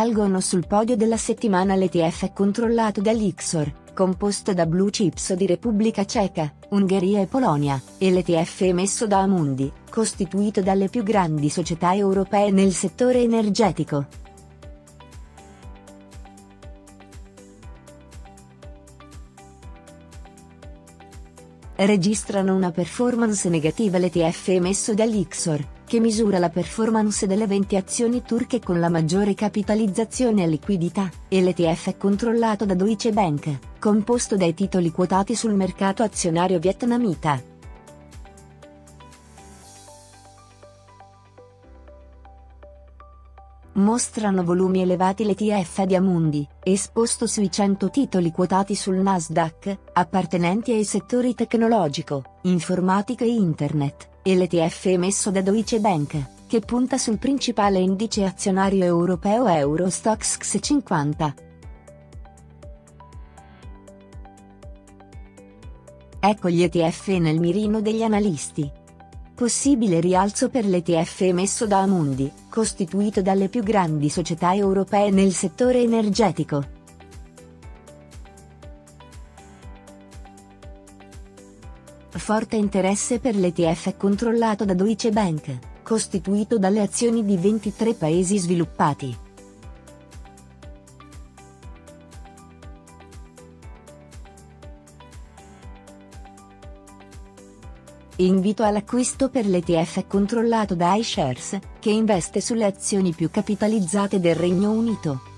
Salgono sul podio della settimana l'ETF controllato dall'Ixor, composto da blue chips di Repubblica Ceca, Ungheria e Polonia, e l'ETF emesso da Amundi, costituito dalle più grandi società europee nel settore energetico. Registrano una performance negativa l'ETF emesso dall'Ixor, che misura la performance delle 20 azioni turche con la maggiore capitalizzazione e liquidità, e l'ETF controllato da Deutsche Bank, composto dai titoli quotati sul mercato azionario vietnamita. Mostrano volumi elevati l'ETF di Amundi, esposto sui 100 titoli quotati sul Nasdaq, appartenenti ai settori tecnologico, informatica e internet, e l'ETF emesso da Deutsche Bank, che punta sul principale indice azionario europeo Eurostoxx 50. Ecco gli ETF nel mirino degli analisti. Possibile rialzo per l'ETF emesso da Amundi, costituito dalle più grandi società europee nel settore energetico. Forte interesse per l'ETF controllato da Deutsche Bank, costituito dalle azioni di 23 paesi sviluppati. Invito all'acquisto per l'ETF controllato da iShares, che investe sulle azioni più capitalizzate del Regno Unito.